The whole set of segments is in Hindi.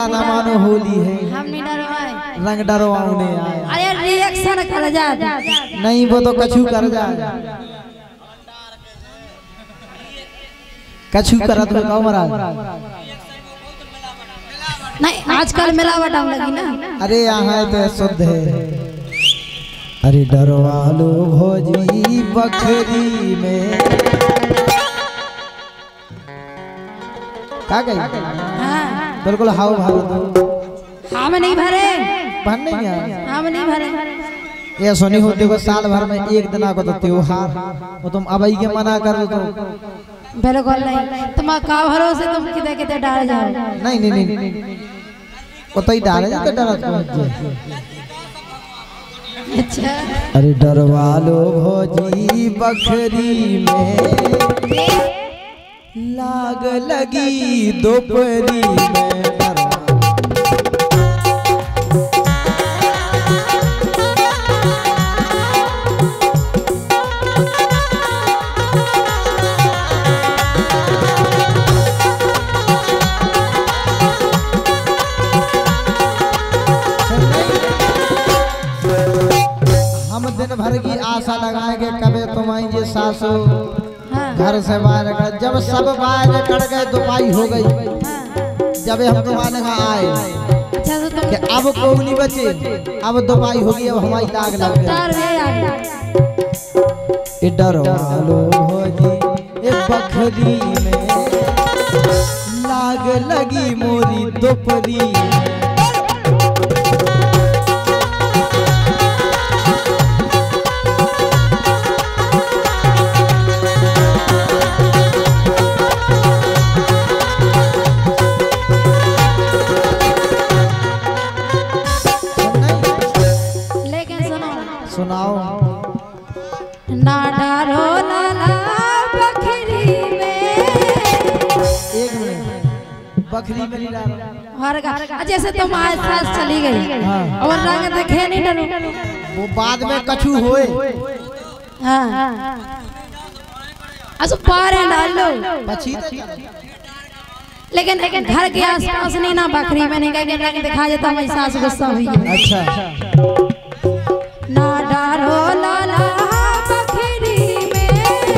ना मानो होली है, हम नहीं डरवाए, रंग डरवाने आए। अरे रिएक्शन कर जा, नहीं वो तो कछु कर जा, कछु करत हो का महाराज। नहीं आजकल मिलावट आने लगी ना। अरे यहाँ तो शुद्ध है। अरे डरवा लो भोजी बकरी में क्या कही? हाँ बिल्कुल हाउ भाव हम नहीं भरे, भर नहीं है हम नहीं भरे। ये सुनी हो देखो साल भर में एक दिन को तो त्योहार, वो तुम अबई के मना कर दो तो बिल्कुल नहीं, तुम का भरोसे तुम किते किते डाल जाओ। नहीं नहीं नहीं वो तो ही डाले जाते डरत पहुंच। अच्छा अरे डरवा लो भोजी बकरी में लाग लगी दोपहरी में। दिन भर की आशा लगाएंगे कभी तुम आएंगे सासू। हाँ। घर से बाहर कर, जब सब बाहर कर गए दुपाई हो गई। हाँ। जब हम तुम्हारे यहाँ आए अच्छा तो तुम अब कोई नहीं बचे, अब दुपाई हो गई, अब हमारी लाग लग गई। डरवा लो भोजी ए बकरी में लाग लगी मोरी दोपहरी। सुनाओ ना डरो लाला बकरी में। एक मिनट बकरी में नहीं डालो हर का जैसे तुम आज सास चली गई। हाँ। और रंग देखे नहीं डरो, वो बाद में कछु होए। हाँ असो पारे डाल लो पछी लेकिन घर के आसपास नहीं ना बकरी में नहीं कहीं रंग दिखा जाता हमारी सास गुस्सा हुई। अच्छा ना डरो लाला बकरी में,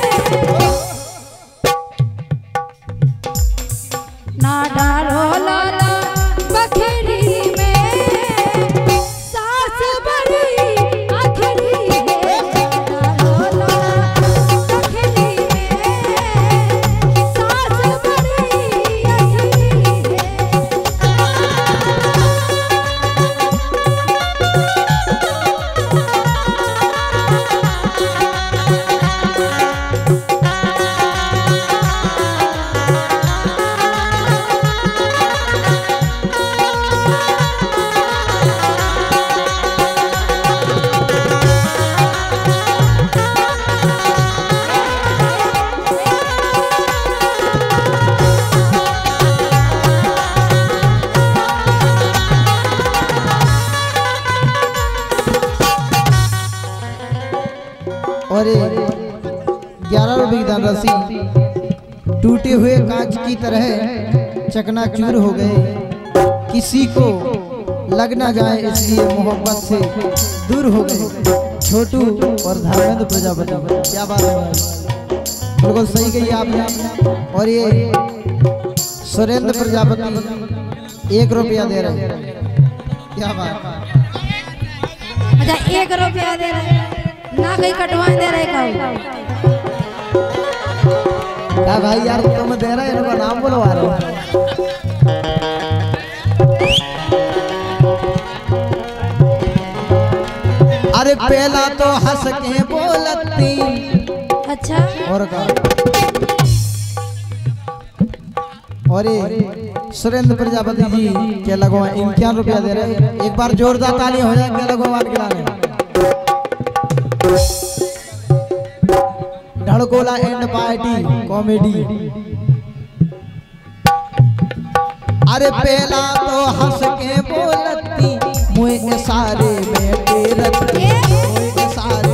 ना डरो लाला बकरी में, सास बड़ी आखिरी है। डरो लाला बकरी में, सास बड़ी आखिरी है। और 11 रुपए की रस्सी टूटे हुए कांच की तरह चकनाचूर हो गए। किसी को लग ना जाए इसलिए मोहब्बत से दूर हो गए। छोटू और धर्मेंद्र प्रजापति, क्या बात है भाई, बिल्कुल सही कही आपने। और ये सुरेंद्र प्रजापति 1 रुपया दे रहे हैं, क्या बात। अच्छा 1 रुपया दे रहे ना, कहीं कटवा दे रहे क्या भाई यार तुम दे रहे इनका नाम बोलवा रहे हो। अरे पहला तो हंस के बोलती। अच्छा और का और सुरेंद्र प्रजापति जी के लगवा 51 रुपया दे रहे। एक बार जोरदार ताली हो जाए, क्या लगवा धड़कोला एंड पार्टी कॉमेडी। अरे पहला तो हंस के बोलती मुझे इशारे में तेरती, मुझे इशारे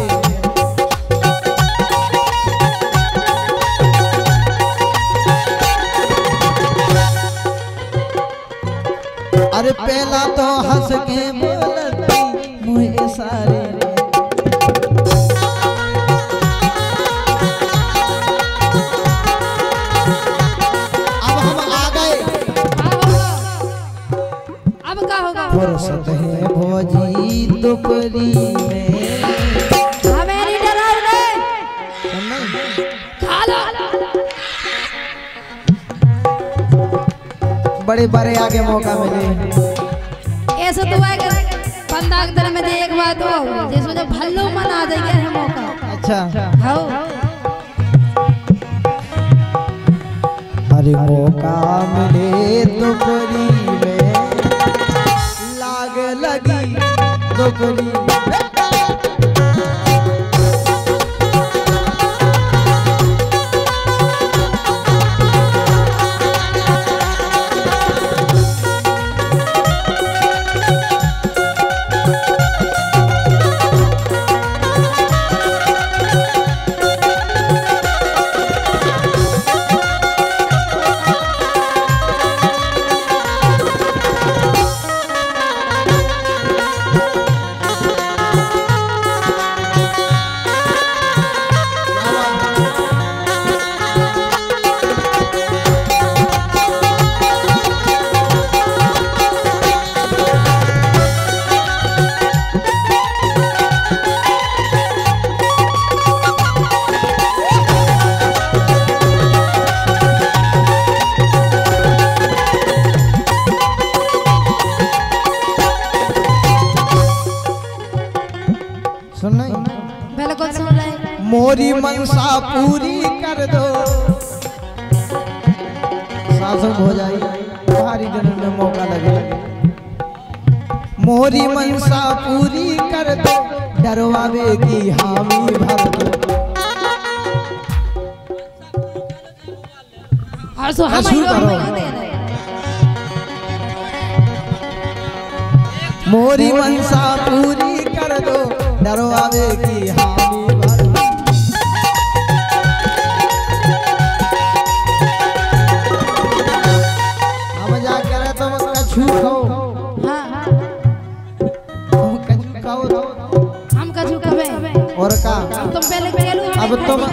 अरे पहला तो हंस के बोलती मुझे सारे फुर्सत है भोजी दोपहरी में हमें नहीं डराओगे खा लो बड़े बड़े आगे मौका मिले ऐसे तो आएगा पंदा के तरह में दे एक बात हो जैसे जब भल्लो मन आ जाएगा है मौका अच्छा हाँ अरे मौका मिले दोपहरी में लगी दोपहरी बिल्कुल सुन रहे मोरी मनसा पूरी कर दो सासुक हो जाए बाहरी जन्म में मौका लगे मोरी मनसा पूरी कर दो डरवावे की हामी भर दो और सो हम मोरी मनसा पूरी कर दो डरवावे की हामी भर दो अब जा करे तो कछु खाओ हाँ तुम कछु खाओ तो हम कछु कबे और का तुम पहले खेलो अब तुम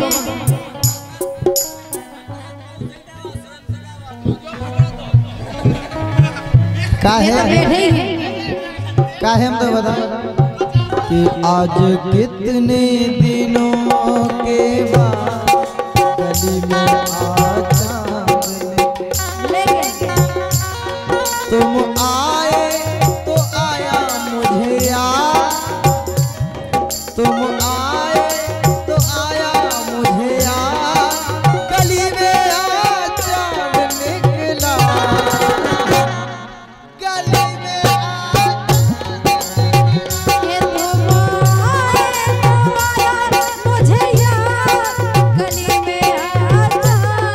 काहे हम तो बता कि आज कितने दिनों के बाद गली में तुम आए तो आया मुझे याद तुम आए तो आया मुझे याद गली में चांद निकला गली में मुझे याद गली में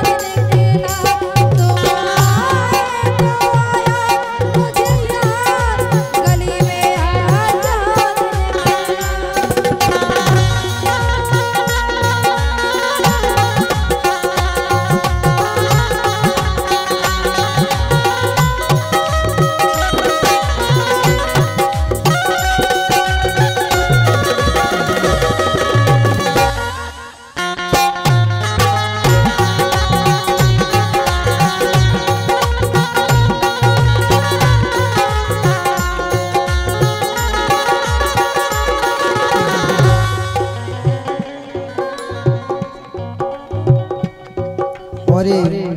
और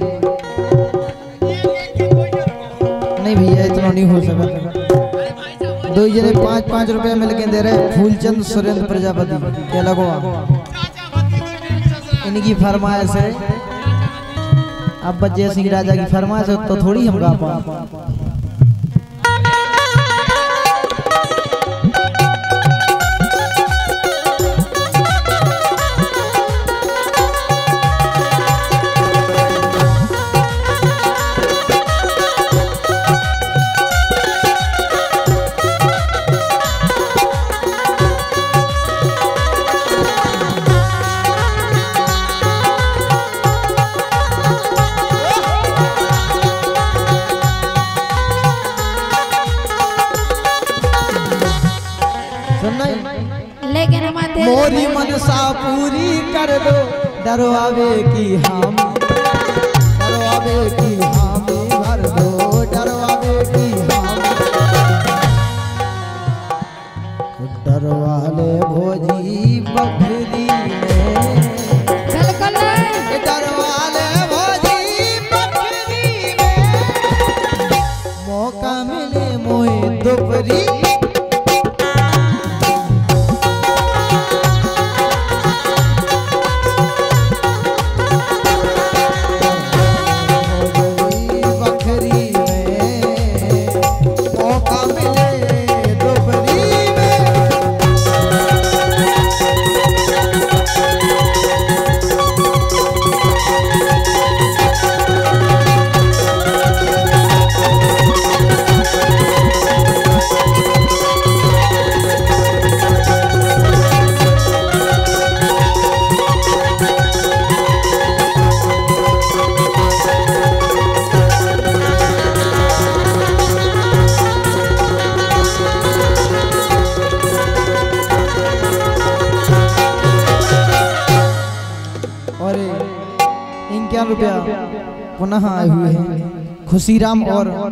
नहीं भैया इतना नहीं हो सका। दो जने 5-5 रुपया मिल के दे रहे फूलचंद सुरेंद्र प्रजापति क्या लगो इनकी फरमाइश है। अब बच्चे सिंह राजा की फरमाइश है तो थोड़ी हम गा पा। लेकिन हमारे मोरी मनसा पूरी कर दो, डरवावे की हामी, डरवावे की हामी भर दो, डरवावे की हामी। डरवाले भोजी बकरी में, डरवाले भोजी बकरी में, मौका मिले मोए दोपहरी। रुपया पुनः आए हुए हैं खुशीराम और